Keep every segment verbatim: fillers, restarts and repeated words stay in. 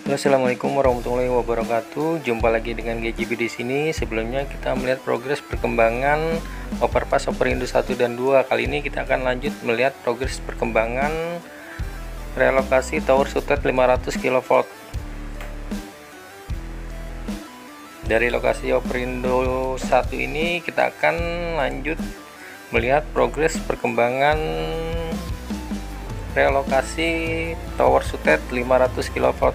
Halo, assalamualaikum warahmatullahi wabarakatuh. Jumpa lagi dengan G J B di sini. Sebelumnya kita melihat progres perkembangan overpass Operindo satu dan dua. Kali ini kita akan lanjut melihat progres perkembangan relokasi tower sutet lima ratus kilovolt. Dari lokasi Operindo satu ini kita akan lanjut melihat progres perkembangan relokasi tower sutet lima ratus kilovolt.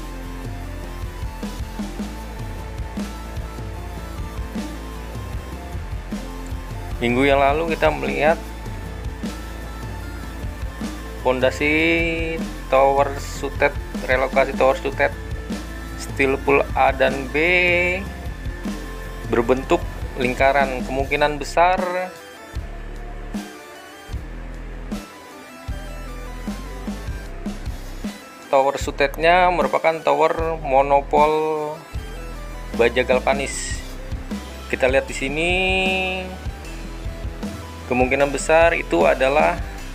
Minggu yang lalu kita melihat fondasi tower sutet, relokasi tower sutet steel pool A dan B berbentuk lingkaran. Kemungkinan besar tower sutetnya merupakan tower monopol baja galvanis. Kita lihat di sini, kemungkinan besar itu adalah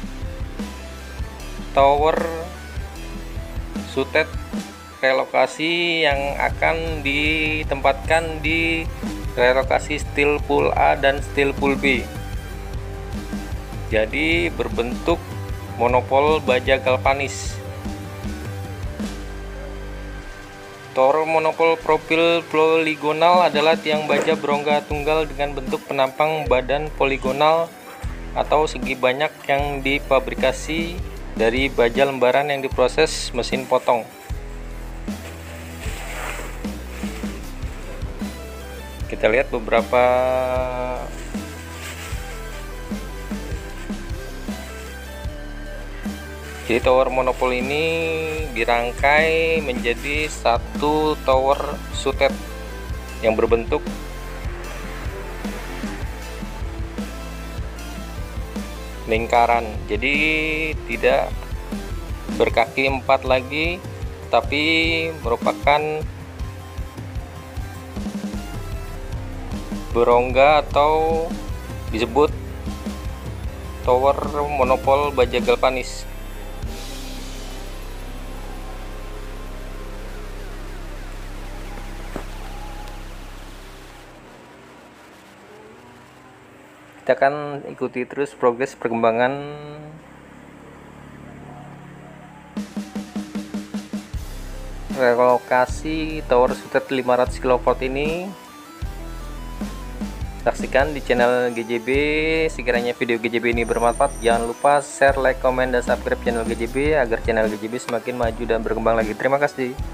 tower sutet relokasi yang akan ditempatkan di relokasi steel pool A dan steel pool B. Jadi berbentuk monopol baja galvanis. Tower monopol profil poligonal adalah tiang baja berongga tunggal dengan bentuk penampang badan poligonal atau segi banyak yang difabrikasi dari baja lembaran yang diproses mesin potong. Kita lihat beberapa Jadi tower monopol ini dirangkai menjadi satu tower sutet yang berbentuk lingkaran, jadi tidak berkaki empat lagi, tapi merupakan berongga atau disebut tower monopol baja galvanis. Kita akan ikuti terus progres perkembangan relokasi tower sutet lima ratus kilovolt ini. Saksikan di channel G J B. Sekiranya video G J B ini bermanfaat, jangan lupa share, like, komen, dan subscribe channel G J B agar channel G J B semakin maju dan berkembang lagi. Terima kasih.